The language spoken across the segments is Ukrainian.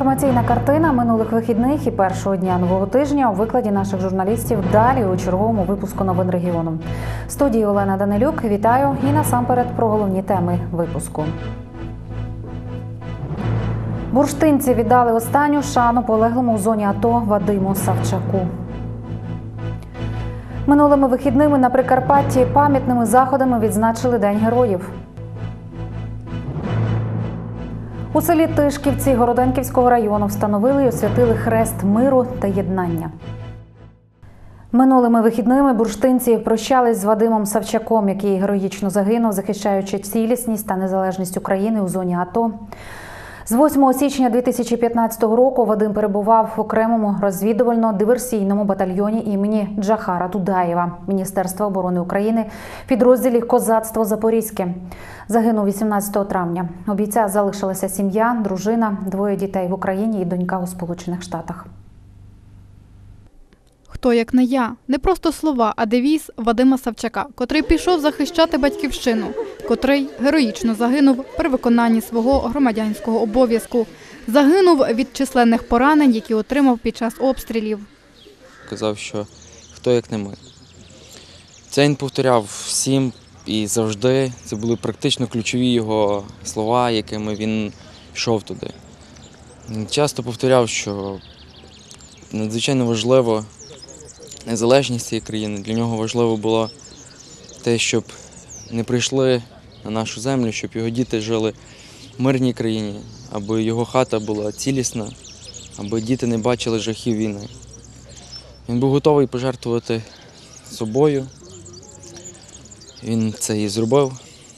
Інформаційна картина минулих вихідних і першого дня нового тижня у викладі наших журналістів далі у черговому випуску новин регіону. В студії Олена Данилюк. Вітаю і насамперед про головні теми випуску. Бурштинці віддали останню шану полеглому у зоні АТО Вадиму Савчаку. Минулими вихідними на Прикарпатті пам'ятними заходами відзначили День героїв. У селі Тишківці Городенківського району встановили і освятили хрест миру та єднання. Минулими вихідними бурштинці прощались з Вадимом Савчаком, який героїчно загинув, захищаючи цілісність та незалежність України у зоні АТО. З 8 січня 2015 року Вадим перебував в окремому розвідувально-диверсійному батальйоні імені Джахара Дудаєва Міністерства оборони України в підрозділі «Козацтво Запорізьке». Загинув 18 травня. У бійця залишилася сім'я, дружина, 2 дітей в Україні і донька у Сполучених Штатах. «Хто як не я» – не просто слова, а девіз Вадима Савчака, котрий пішов захищати батьківщину, котрий героїчно загинув при виконанні свого громадянського обов'язку. Загинув від численних поранень, які отримав під час обстрілів. Казав, що «хто як не ми». Це він повторяв всім і завжди. Це були практично ключові його слова, якими він йшов туди. Він часто повторяв, що надзвичайно важливо незалежність цієї країни. Для нього важливо було те, щоб не прийшли на нашу землю, щоб його діти жили в мирній країні, аби його хата була цілісна, аби діти не бачили жахів війни. Він був готовий пожертвувати собою. Він це і зробив.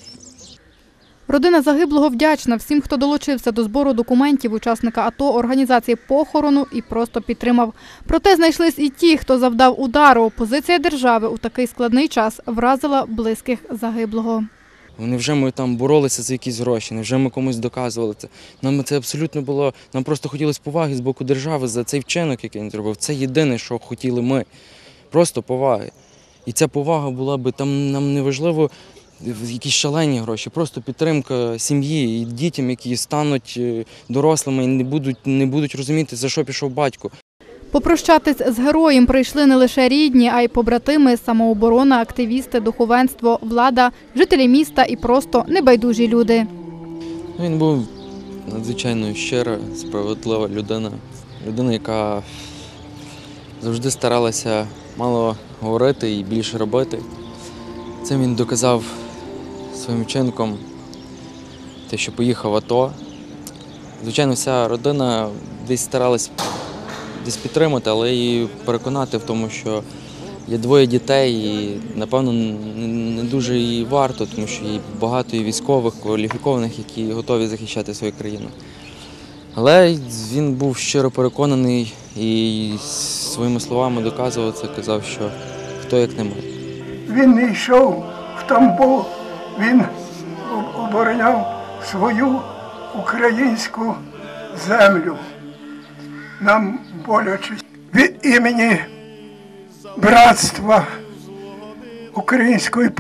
Родина загиблого вдячна всім, хто долучився до збору документів учасника АТО, організації похорону і просто підтримав. Проте знайшлись і ті, хто завдав удару. Позиція держави у такий складний час вразила близьких загиблого. Невже ми там боролися за якісь гроші, невже ми комусь доказували це? Нам це абсолютно було, нам просто хотілося поваги з боку держави за цей вчинок, який він зробив. Це єдине, що хотіли ми. Просто поваги. І ця повага була би, там нам не важливо якісь шалені гроші, просто підтримка сім'ї і дітям, які стануть дорослими і не будуть розуміти, за що пішов батько. Попрощатись з героєм прийшли не лише рідні, а й побратими, самооборона, активісти, духовенство, влада, жителі міста і просто небайдужі люди. Він був надзвичайно щира, справедлива людина. Людина, яка завжди старалася мало говорити і більше робити. Цим він доказав своїм вчинком те, що поїхав в АТО. Звичайно, вся родина десь старалась підтримати, але і переконати в тому, що є 2 дітей і, напевно, не дуже і варто, тому що є багато і військових, кваліфікованих, які готові захищати свою країну. Але він був щиро переконаний і своїми словами доказував це, казав, що «хто як не ми». Він не йшов в Тамбов, він обороняв свою українську землю. Нам боляче. Від імені братства української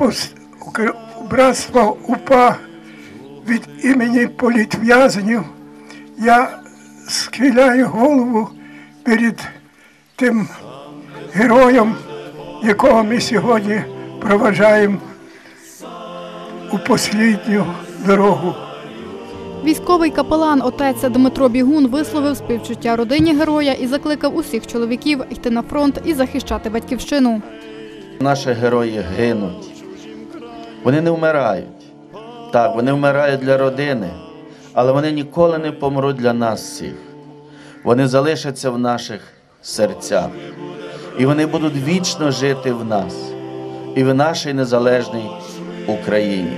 братства УПА, від імені політв'язнів я схиляю голову перед тим героєм, якого ми сьогодні проваджаємо у останню дорогу. Військовий капелан отець Дмитро Бігун висловив співчуття родині героя і закликав усіх чоловіків йти на фронт і захищати батьківщину. Наші герої гинуть, вони не вмирають. Так, вони вмирають для родини, але вони ніколи не помруть для нас всіх. Вони залишаться в наших серцях. І вони будуть вічно жити в нас і в нашій незалежній Україні.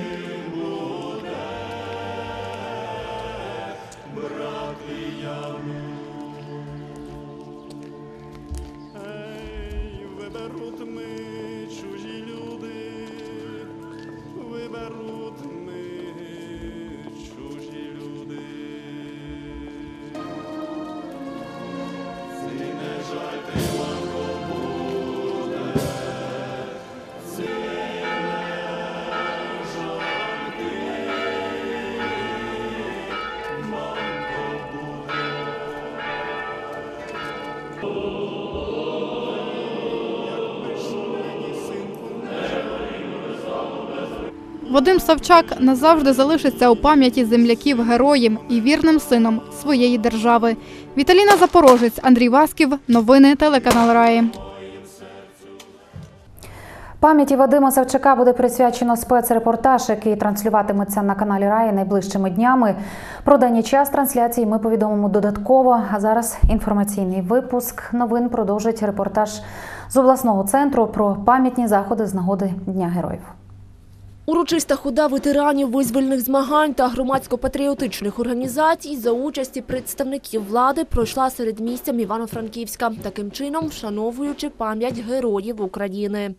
Вадим Савчак назавжди залишиться у пам'яті земляків-героїв і вірним сином своєї держави. Віталіна Запорожець, Андрій Васьків. Новини телеканал Раї. Пам'яті Вадима Савчака буде присвячено спецрепортаж, який транслюватиметься на каналі Раї найближчими днями. Про день і час трансляції ми повідомимо додатково. А зараз інформаційний випуск новин продовжить репортаж з обласного центру про пам'ятні заходи з нагоди Дня героїв. Урочиста хода ветеранів визвольних змагань та громадсько-патріотичних організацій за участі представників влади пройшла середмістям Івано-Франківська, таким чином вшановуючи пам'ять героїв України.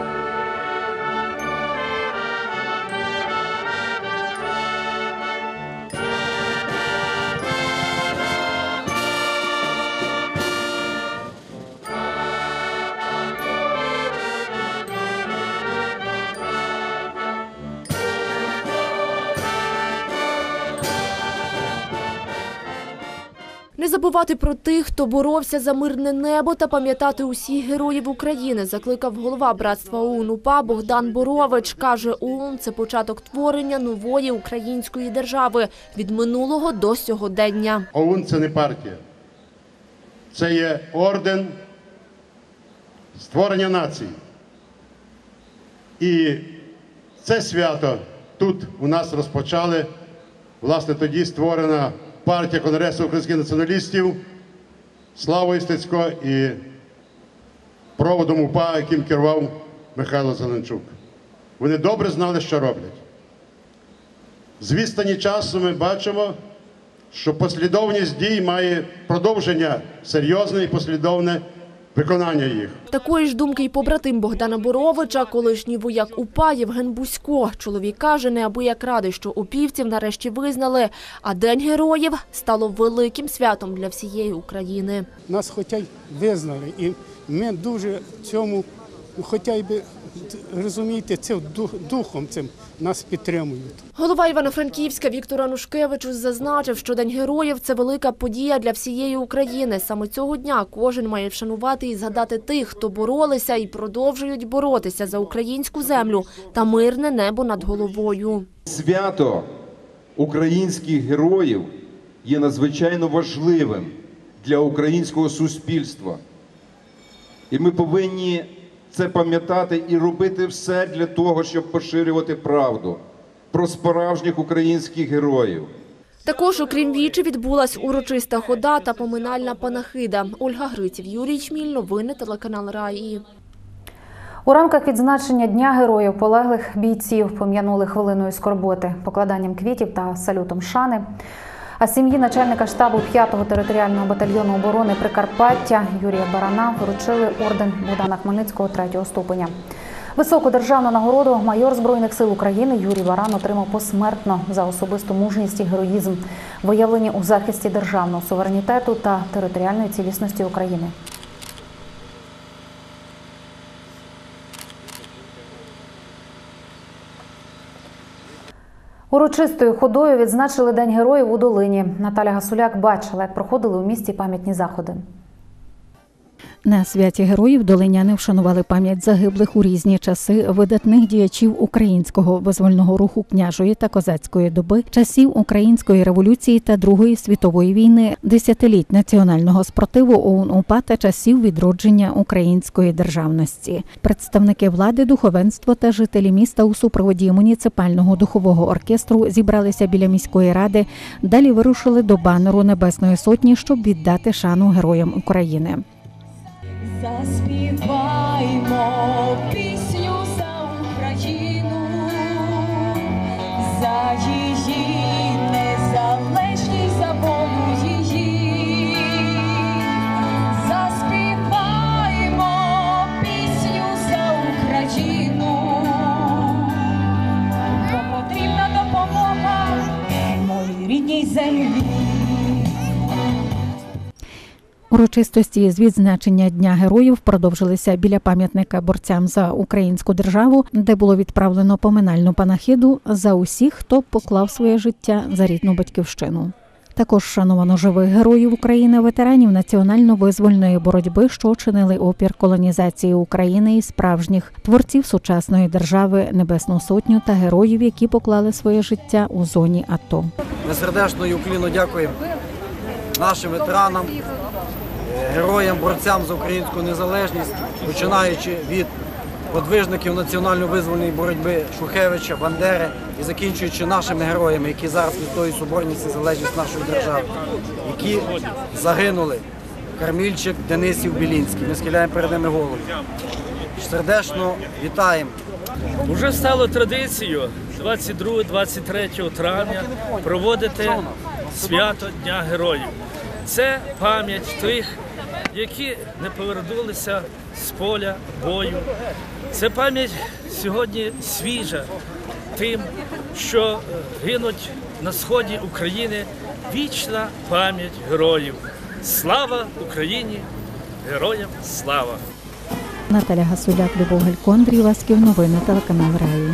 Не забувати про тих, хто боровся за мирне небо та пам'ятати усіх героїв України, закликав голова братства ОУН-УПА Богдан Борович. Каже, ОУН – це початок творення нової української держави від минулого до сьогодення. ОУН – це не партія. Це є орден створення нації. І це свято тут у нас розпочали, власне, тоді створена партія Конгресу українських націоналістів Славою Стецько і проводом УПА, яким керував Михайло Зеленчук. Вони добре знали, що роблять. З відстані часу ми бачимо, що послідовність дій має продовження серйозне і послідовне виконання їх. Такої ж думки й побратим Богдана Боровича, колишній вояк УПА Євген Бусько. Чоловік каже, неабияк радий, що упівців нарешті визнали, а День героїв стало великим святом для всієї України. Нас хоча й визнали, і ми дуже цьому, хоча й би, розумієте, це духом цим нас підтримують. Голова Івано-Франківська Віктор Анушкевич зазначив, що День героїв – це велика подія для всієї України. Саме цього дня кожен має вшанувати і згадати тих, хто боролися і продовжують боротися за українську землю та мирне небо над головою. Свято українських героїв є надзвичайно важливим для українського суспільства. І ми повинні це пам'ятати і робити все для того, щоб поширювати правду про справжніх українських героїв. Також, окрім вічі, відбулась урочиста хода та поминальна панахида. Ольга Гриців, Юрій Чміль, новини телеканал Раї. У рамках відзначення Дня героїв полеглих бійців пом'янули хвилиною скорботи, покладанням квітів та салютом шани. А сім'ї начальника штабу 5-го територіального батальйону оборони Прикарпаття Юрія Барана вручили орден Богдана Хмельницького 3-го ступеня. Високу державну нагороду майор Збройних сил України Юрій Баран отримав посмертно за особисту мужність і героїзм, виявлені у захисті державного суверенітету та територіальної цілісності України. Урочистою ходою відзначили День героїв у Долині. Наталя Гасуляк бачила, як проходили у місті пам'ятні заходи. На святі героїв долиняни вшанували пам'ять загиблих у різні часи видатних діячів українського визвольного руху княжої та козацької доби, часів Української революції та Другої світової війни, десятиліть національного спротиву ОУН-УПА та часів відродження української державності. Представники влади, духовенство та жителі міста у супроводі муніципального духового оркестру зібралися біля міської ради, далі вирушили до банеру Небесної Сотні, щоб віддати шану героям України. Заспіваймо пісню за Україну, за її незалежність, за волю її. Заспіваймо пісню за Україну, бо потрібна допомога моїй рідній землі. Урочистості з відзначення Дня героїв продовжилися біля пам'ятника борцям за українську державу, де було відправлено поминальну панахиду за усіх, хто поклав своє життя за рідну батьківщину. Також шановано живих героїв України, ветеранів національно-визвольної боротьби, що чинили опір колонізації України, і справжніх творців сучасної держави, Небесну Сотню та героїв, які поклали своє життя у зоні АТО. Ми сердечно і уклінно дякуємо нашим ветеранам, героям, борцям за українську незалежність, починаючи від подвижників національно-визвольної боротьби Шухевича, Бандери і закінчуючи нашими героями, які зараз відстоюють соборність і незалежність нашої держави, які загинули. Кармільчик, Денисів, Білінський. Ми схиляємо перед ними голову. Сердечно вітаємо. Уже стало традицією 22-23 травня проводити свято Дня Героїв. Це пам'ять тих, які не повернулися з поля бою. Це пам'ять сьогодні свіжа тим, що гинуть на сході України. Вічна пам'ять героїв. Слава Україні! Героям слава! Наталя Гасуляк, Любов Галько, Андрій Васьків. Новини телеканал Раї.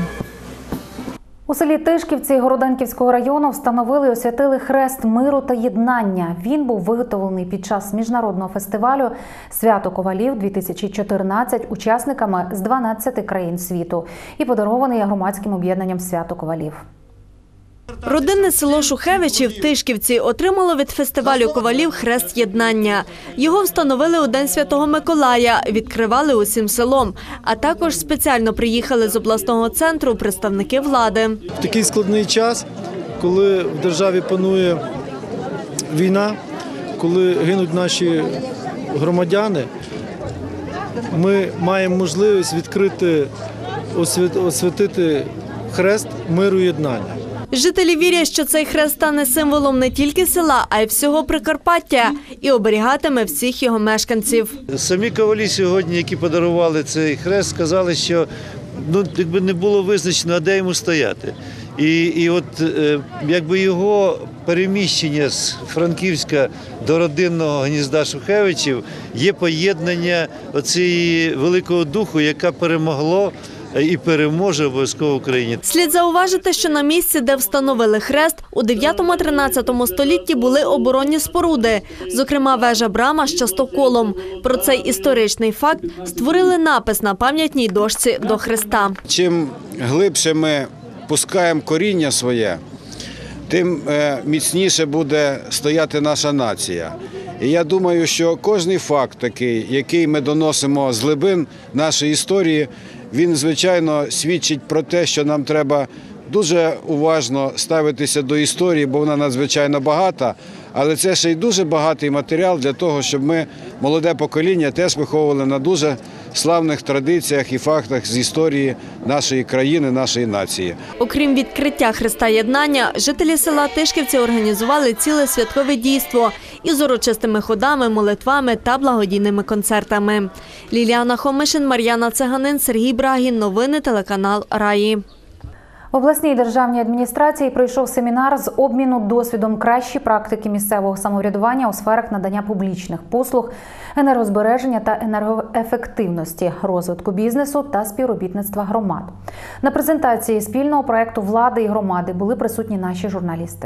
У селі Тишківці Городенківського району встановили і освятили хрест миру та єднання. Він був виготовлений під час міжнародного фестивалю «Свято Ковалів-2014» учасниками з 12 країн світу і подарований громадським об'єднанням «Свято Ковалів». Родинне село Шухевичів Тишківці отримало від фестивалю Ковалів хрест єднання. Його встановили у День Святого Миколая, відкривали усім селом. А також спеціально приїхали з обласного центру представники влади. В такий складний час, коли в державі панує війна, коли гинуть наші громадяни, ми маємо можливість відкрити, освятити хрест миру і єднання. Жителі вірять, що цей хрест стане символом не тільки села, а й всього Прикарпаття і оберігатиме всіх його мешканців. Самі ковалі сьогодні, які подарували цей хрест, сказали, що якби не було визначено, а де йому стояти. І от якби його переміщення з Франківська до родинного гнізда Шухевичів є поєднання оцієї великого духу, яка перемогло і переможе обов'язково в Україні. Слід зауважити, що на місці, де встановили хрест, у 9-13 столітті були оборонні споруди, зокрема вежа-брама з частоколом. Про цей історичний факт створили напис на пам'ятній дошці до хреста. Чим глибше ми пускаємо коріння своє, тим міцніше буде стояти наша нація. І я думаю, що кожний факт такий, який ми доносимо з глибин нашої історії, він, звичайно, свідчить про те, що нам треба дуже уважно ставитися до історії, бо вона надзвичайно багата, але це ще й дуже багатий матеріал для того, щоб ми, молоде покоління, теж виховували на дуже славних традиціях і фактах з історії нашої країни, нашої нації. Окрім відкриття хреста єднання, жителі села Тишківці організували ціле святкове дійство із урочистими ходами, молитвами та благодійними концертами. Ліліана Хомишин, Мар'яна Циганин, Сергій Брагін. Новини телеканал Раї. В обласній державній адміністрації пройшов семінар з обміну досвідом кращі практики місцевого самоврядування у сферах надання публічних послуг, енергозбереження та енергоефективності, розвитку бізнесу та співробітництва громад. На презентації спільного проєкту влади і громади були присутні наші журналісти.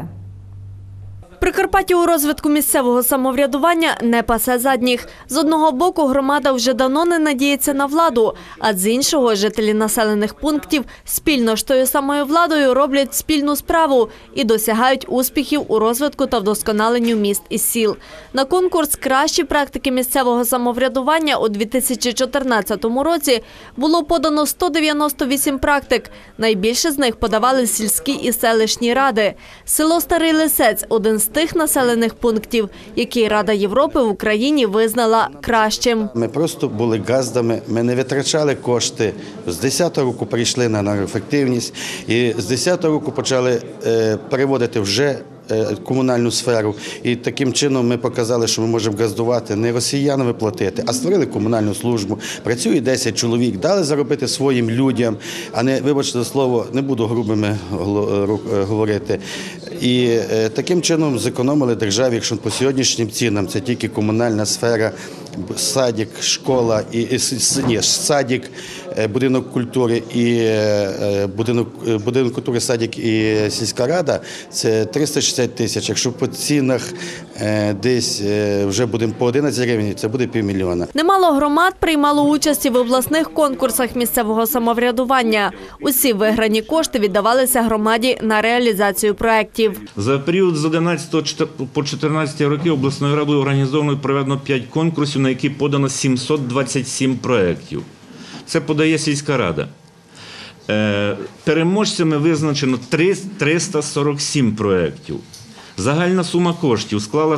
Прикарпаття у розвитку місцевого самоврядування не пасе задніх. З одного боку, громада вже давно не надіється на владу, а з іншого – жителі населених пунктів спільно з тою самою владою роблять спільну справу і досягають успіхів у розвитку та вдосконаленню міст і сіл. На конкурс «Кращі практики місцевого самоврядування» у 2014 році було подано 198 практик. Найбільше з них подавали сільські і селищні ради. Село Старий Лисець – один з тих населених пунктів, які Рада Європи в Україні визнала кращим. Ми просто були газдами, ми не витрачали кошти. З 10-го року прийшли на енергоефективність і з 10-го року почали переводити вже комунальну сферу. І таким чином ми показали, що ми можемо газдувати, не росіянами платити, а створили комунальну службу. Працює 10 чоловік, дали заробити своїм людям, а не, вибачте за слово, не буду грубими говорити. І таким чином зекономили державі, якщо по сьогоднішнім цінам це тільки комунальна сфера, садик, школа, садик, будинок культури і будинок культури, садик і сільська рада – це 360 тисяч. Якщо по цінах десь вже будемо по 11 гривень, це буде 500 000. Немало громад приймало участь і в обласних конкурсах місцевого самоврядування. Усі виграні кошти віддавалися громаді на реалізацію проєктів. За період з 11 по 14 роки обласною радою організовано і проведено 5 конкурсів, на які подано 727 проєктів. Це подає сільська рада. Переможцями визначено 347 проєктів. Загальна сума коштів склала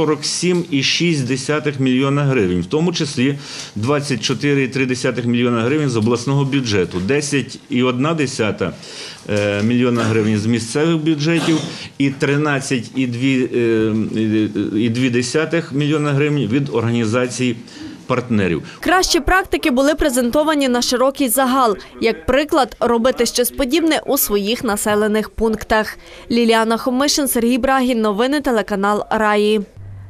47,6 мільйона гривень, в тому числі 24,3 мільйона гривень з обласного бюджету, 10,1 мільйона гривень з місцевих бюджетів і 13,2 мільйона гривень від організацій партнерів. Кращі практики були презентовані на широкий загал. Як приклад, робити щось подібне у своїх населених пунктах. Ліліана Хомишин, Сергій Брагін. Новини телеканал Раї.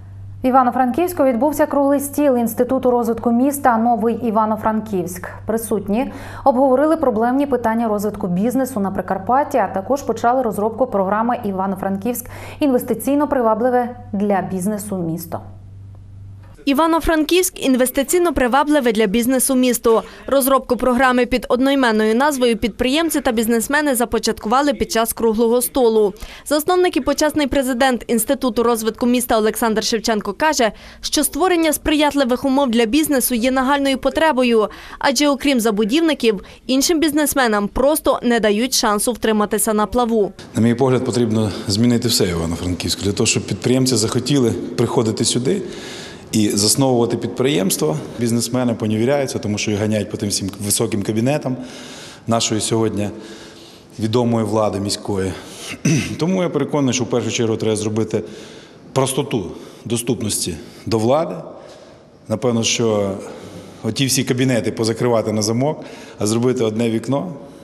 В Івано-Франківську відбувся круглий стіл Інституту розвитку міста «Новий Івано-Франківськ». Присутні обговорили проблемні питання розвитку бізнесу на Прикарпатті, а також почали розробку програми «Івано-Франківськ – інвестиційно привабливе для бізнесу місто». Івано-Франківськ – інвестиційно привабливе для бізнесу місто. Розробку програми під одноіменною назвою підприємці та бізнесмени започаткували під час круглого столу. Засновник і почесний президент Інституту розвитку міста Олександр Шевченко каже, що створення сприятливих умов для бізнесу є нагальною потребою, адже окрім забудівників, іншим бізнесменам просто не дають шансу втриматися на плаву. На мій погляд, потрібно змінити все в Івано-Франківську, для того, щоб підприємці захотіли приходити сюди і засновувати підприємства. Бізнесмени поневіряються, тому що їх ганяють по тим всім високим кабінетам нашої сьогодні відомої влади міської. Тому я переконаний, що в першу чергу треба зробити простоту доступності до влади. Напевно, що оті всі кабінети позакривати на замок, а зробити одне вікно.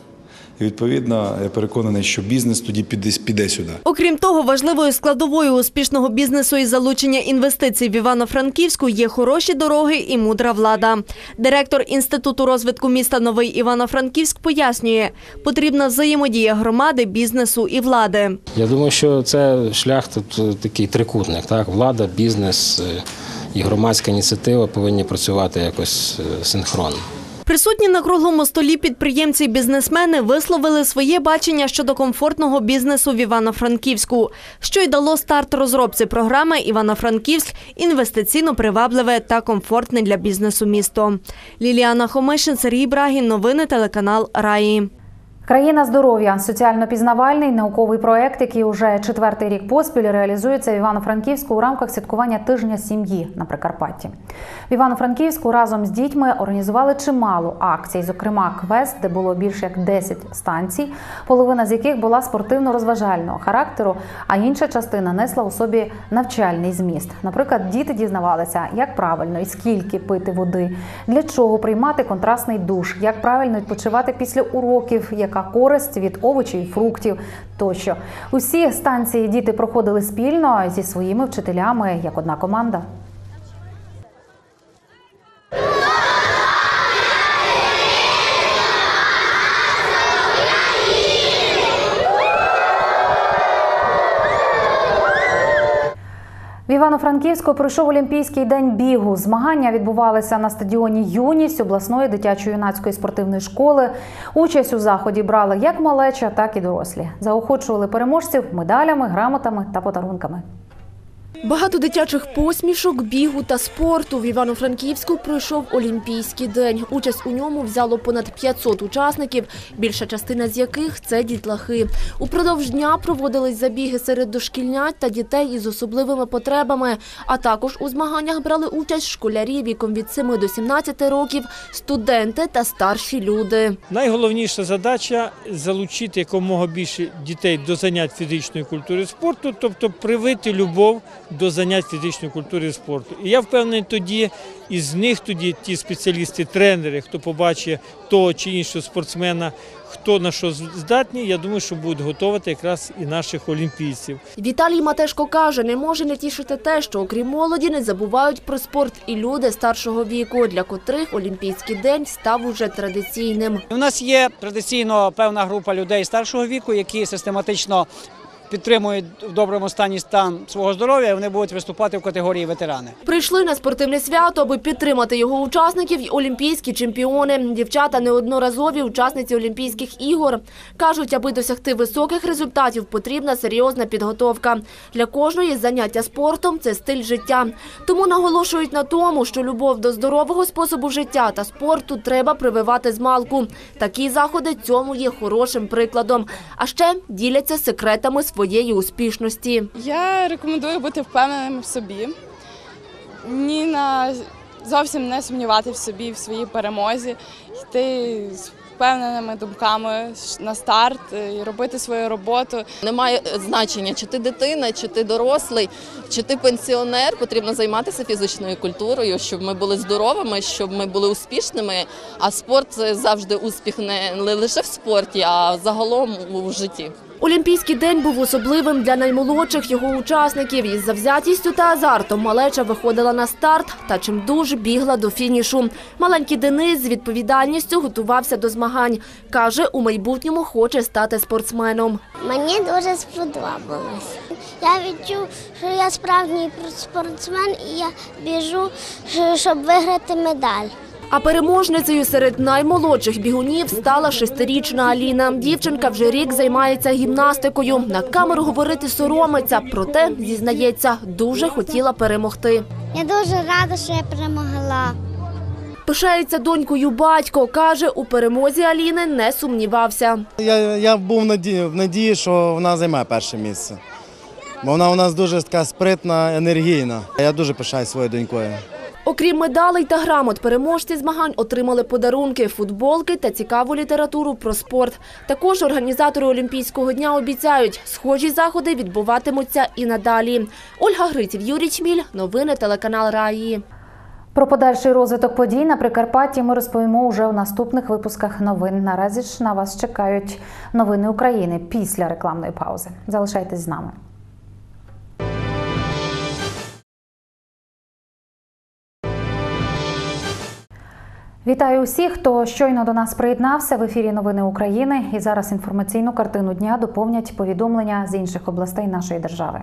І, відповідно, я переконаний, що бізнес тоді піде сюди. Окрім того, важливою складовою успішного бізнесу і залучення інвестицій в Івано-Франківську є хороші дороги і мудра влада. Директор Інституту розвитку міста «Новий Івано-Франківськ» пояснює, потрібна взаємодія громади, бізнесу і влади. Я думаю, що це шлях тут такий трикутник. Так? Влада, бізнес і громадська ініціатива повинні працювати якось синхронно. Присутні на круглому столі підприємці і бізнесмени висловили своє бачення щодо комфортного бізнесу в Івано-Франківську, що й дало старт розробці програми «Івано-Франківськ – інвестиційно привабливе та комфортне для бізнесу місто». Ліліана Хомишин, Сергій Брагін. Новини телеканал Раї. Країна здоров'я – соціально-пізнавальний науковий проєкт, який уже 4-й рік поспіль реалізується в Івано-Франківську у рамках святкування тижня сім'ї на Прикарпатті. В Івано-Франківську разом з дітьми організували чимало акцій, зокрема квест, де було більше як 10 станцій, половина з яких була спортивно-розважального характеру, а інша частина несла у собі навчальний зміст. Наприклад, діти дізнавалися, як правильно і скільки пити води, для чого приймати контрастний душ, як правильно відпочивати після уроків, яка користь від овочів і фруктів тощо. Усі станції діти проходили спільно зі своїми вчителями, як одна команда. В Івано-Франківську пройшов Олімпійський день бігу. Змагання відбувалися на стадіоні «Юність» обласної дитячо-юнацької спортивної школи. Участь у заході брали як малеча, так і дорослі. Заохочували переможців медалями, грамотами та подарунками. Багато дитячих посмішок, бігу та спорту. В Івано-Франківську пройшов Олімпійський день. Участь у ньому взяло понад 500 учасників, більша частина з яких – це дітлахи. Упродовж дня проводились забіги серед дошкільнят та дітей із особливими потребами. А також у змаганнях брали участь школярі віком від 7 до 17 років, студенти та старші люди. Найголовніша задача – залучити якомога більше дітей до занять фізичної культури і спорту, тобто привити любов до занять фізичної культури і спорту. І я впевнений, тоді із них ті спеціалісти, тренери, хто побачить того чи іншого спортсмена, хто на що здатний, я думаю, що будуть готувати якраз і наших олімпійців. Віталій Матешко каже, не може не тішити те, що окрім молоді не забувають про спорт і люди старшого віку, для котрих Олімпійський день став уже традиційним. У нас є традиційно певна група людей старшого віку, які систематично підтримують в доброму стані стан свого здоров'я, і вони будуть виступати в категорії ветерани. Прийшли на спортивне свято, аби підтримати його учасників і олімпійські чемпіони. Дівчата – неодноразові учасниці Олімпійських ігор. Кажуть, аби досягти високих результатів, потрібна серйозна підготовка. Для кожної заняття спортом – це стиль життя. Тому наголошують на тому, що любов до здорового способу життя та спорту треба прививати змалку. Такі заходи цьому є хорошим прикладом. А ще діляться секретами своєї успішності. Я рекомендую бути впевненим в собі, зовсім не сумнівати в собі, в своїй перемозі, йти з впевненими думками на старт і робити свою роботу. Немає значення, чи ти дитина, чи ти дорослий, чи ти пенсіонер, потрібно займатися фізичною культурою, щоб ми були здоровими, щоб ми були успішними, а спорт – це завжди успіх не лише в спорті, а загалом у житті. Олімпійський день був особливим для наймолодших його учасників. Із завзятістю та азартом малеча виходила на старт та чимдуж бігла до фінішу. Маленький Денис з відповідальністю готувався до змагань. Каже, у майбутньому хоче стати спортсменом. Мені дуже сподобалось. Я відчув, що я справжній спортсмен і я біжу, щоб виграти медаль. А переможницею серед наймолодших бігунів стала 6-річна Аліна. Дівчинка вже рік займається гімнастикою. На камеру говорити соромиться, проте, зізнається, дуже хотіла перемогти. Я дуже рада, що я перемогла. Пишається донькою батько. Каже, у перемозі Аліни не сумнівався. Я був в надії, що вона займе перше місце. Бо вона у нас дуже така спритна, енергійна. Я дуже пишаюсь своєю донькою. Окрім медалей та грамот, переможці змагань отримали подарунки, футболки та цікаву літературу про спорт. Також організатори Олімпійського дня обіцяють, схожі заходи відбуватимуться і надалі. Ольга Гриців, Юрій Чміль. Новини телеканал Раї. Про подальший розвиток подій на Прикарпатті ми розповімо уже у наступних випусках новин. Наразі ж на вас чекають новини України після рекламної паузи. Залишайтесь з нами. Вітаю усіх, хто щойно до нас приєднався. В ефірі «Новини України». І зараз інформаційну картину дня доповнять повідомлення з інших областей нашої держави.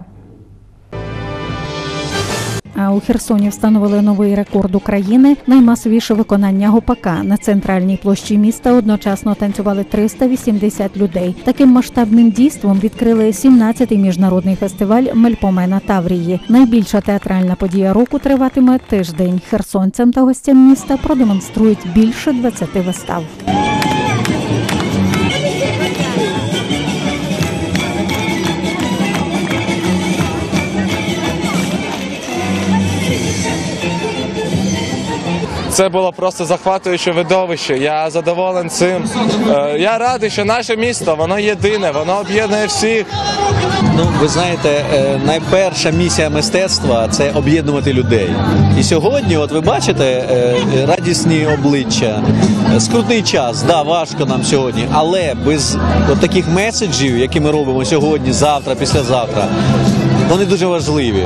А у Херсоні встановили новий рекорд України – наймасовіше виконання гопака. На центральній площі міста одночасно танцювали 380 людей. Таким масштабним дійством відкрили 17-й міжнародний фестиваль «Мельпомена Таврії». Найбільша театральна подія року триватиме тиждень. Херсонцям та гостям міста продемонструють більше 20 вистав. Це було просто захоплююче видовище. Я задоволений цим. Я радий, що наше місто, воно єдине, воно об'єднує всіх. Ви знаєте, найперша місія мистецтва – це об'єднувати людей. І сьогодні, от ви бачите, радісні обличчя, скрутний час, да, важко нам сьогодні, але без от таких меседжів, які ми робимо сьогодні, завтра, післязавтра, вони дуже важливі.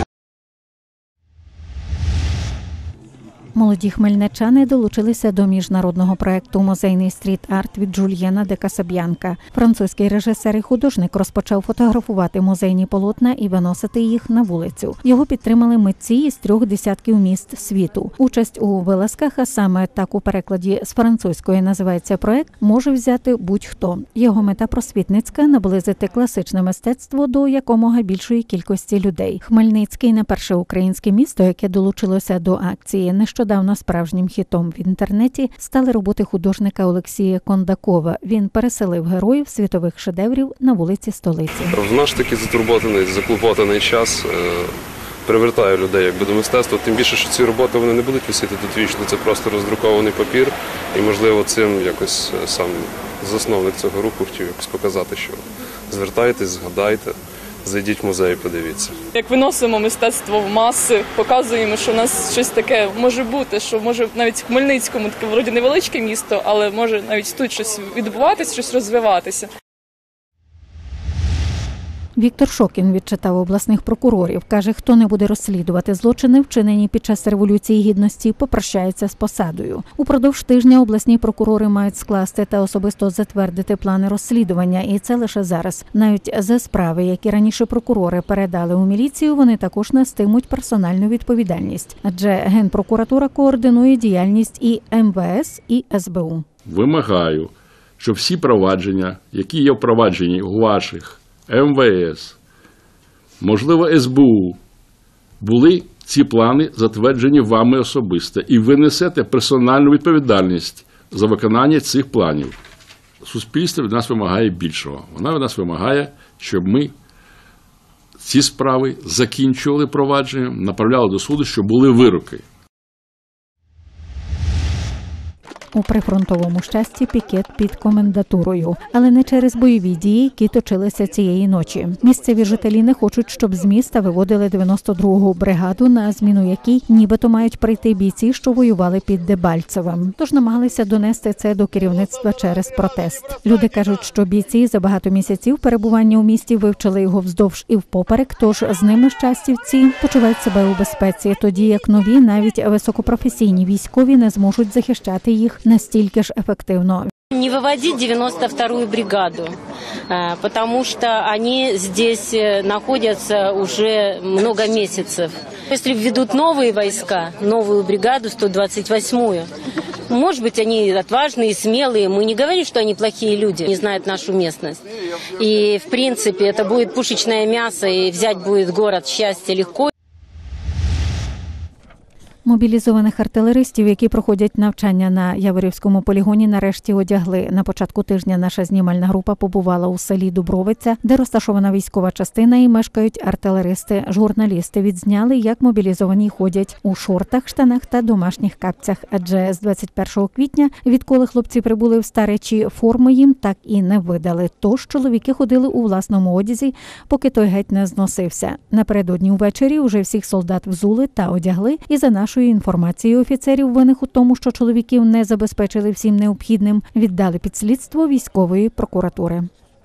Молоді хмельничани долучилися до міжнародного проєкту «Музейний стріт-арт» від Жульєна де Касаб'янка. Французький режисер і художник розпочав фотографувати музейні полотна і виносити їх на вулицю. Його підтримали митці із 3 десятків міст світу. Участь у вилазках, а саме так у перекладі з французької називається проєкт, може взяти будь-хто. Його мета просвітницька – наблизити класичне мистецтво до якомога більшої кількості людей. Хмельницький – не перше українське місто, яке долучилося до акції. Нещодавно справжнім хітом в інтернеті стали роботи художника Олексія Кондакова. Він переселив героїв світових шедеврів на вулиці столиці. В наш такий затурботаний, заклопотаний час привертає людей до мистецтва. Тим більше, що ці роботи вони не будуть висіти тут вічно. Це просто роздрукований папір. І, можливо, цим якось сам засновник цього руху хотів якось показати, що звертайтесь, згадайте. зайдіть в музей і подивіться. Як виносимо мистецтво в маси, показуємо, що в нас щось таке може бути, що може навіть в Хмельницькому, таке вроді невеличке місто, але може навіть тут щось відбуватися, щось розвиватися. Віктор Шокін відчитав обласних прокурорів. Каже, хто не буде розслідувати злочини, вчинені під час Революції Гідності, попрощається з посадою. Упродовж тижня обласні прокурори мають скласти та особисто затвердити плани розслідування. І це лише зараз. Навіть за справи, які раніше прокурори передали у міліцію, вони також нестимуть персональну відповідальність. Адже Генпрокуратура координує діяльність і МВС, і СБУ. Вимагаю, щоб всі провадження, які є впроваджені у ваших МВС, можливо, СБУ, були ці плани затверджені вами особисто, і ви несете персональну відповідальність за виконання цих планів. Суспільство від нас вимагає більшого. Вона від нас вимагає, щоб ми ці справи закінчували провадженням, направляли до суду, щоб були вироки. У прифронтовому Щасті пікет під комендатурою. Але не через бойові дії, які точилися цієї ночі. Місцеві жителі не хочуть, щоб з міста виводили 92-гу бригаду, на зміну якій нібито мають прийти бійці, що воювали під Дебальцевим. Тож намагалися донести це до керівництва через протест. Люди кажуть, що бійці за багато місяців перебування у місті вивчили його вздовж і впоперек, тож з ними щастівці почувають себе у безпеці, тоді як нові, навіть високопрофесійні військові не зможуть захищати їх настільки ж ефективно. Не выводить 92-ю бригаду, потому что они здесь находятся уже много месяцев. Если введут новые войска, новую бригаду, 128-ю, может быть, они отважные, смелые. Мы не говорим, что они плохие люди, не знают нашу местность. И, в принципе, это будет пушечное мясо, и взять будет город счастья легко. Мобілізованих артилеристів, які проходять навчання на Яворівському полігоні, нарешті одягли. На початку тижня наша знімальна група побувала у селі Дубровиця, де розташована військова частина і мешкають артилеристи. Журналісти відзняли, як мобілізовані ходять у шортах, штанах та домашніх капцях. Адже з 21 квітня, відколи хлопці прибули в Старечі, форми їм так і не видали. Тож чоловіки ходили у власному одязі, поки той геть не зносився. Напередодні увечері уже всіх солдат взули та одягли, і за нашою інформацією офіцерів, винних у тому, що чоловіків не забезпечили всім необхідним, віддали під слідство військової прокуратури.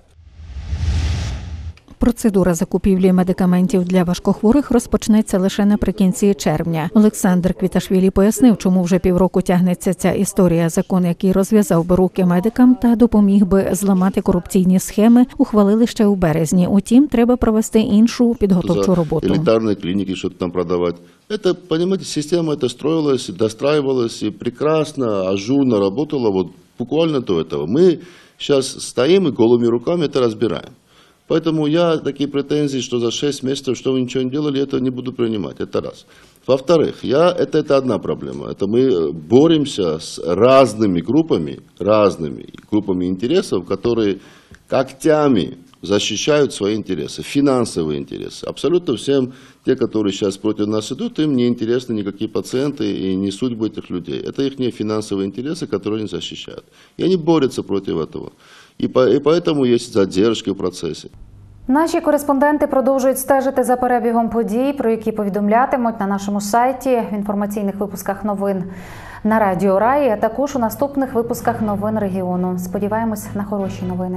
Процедура закупівлі медикаментів для важкохворих розпочнеться лише наприкінці червня. Олександр Квіташвілі пояснив, чому вже півроку тягнеться ця історія. Закон, який розв'язав би руки медикам та допоміг би зламати корупційні схеми, ухвалили ще у березні. Утім, треба провести іншу підготовчу роботу. Елітарні клініки, що там продавати. Это, понимаете, система эта строилась, достраивалась и прекрасно, ажурно работала вот буквально до этого. Мы сейчас стоим и голыми руками это разбираем. Поэтому я такие претензии, что за 6 месяцев, что вы ничего не делали, это не буду принимать. Это раз. Во-вторых, это одна проблема. Это мы боремся с разными группами интересов, которые когтями защищают свои интересы, финансовые интересы. Абсолютно всем, те, которые сейчас против нас идут, им не интересны никакие пациенты и не судьбы этих людей. Это их финансовые интересы, которые они защищают. И они борются против этого. И поэтому есть задержки в процессе. Наші кореспонденти продовжують стежити за перебігом подій, про які повідомлятимуть на нашому сайті, в інформаційних випусках новин на Радіо Раї, а також у наступних випусках новин регіону. Сподіваємось на хороші новини.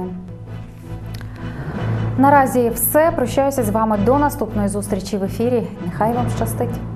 Наразі все. Прощаюся з вами до наступної зустрічі в ефірі. Нехай вам щастить.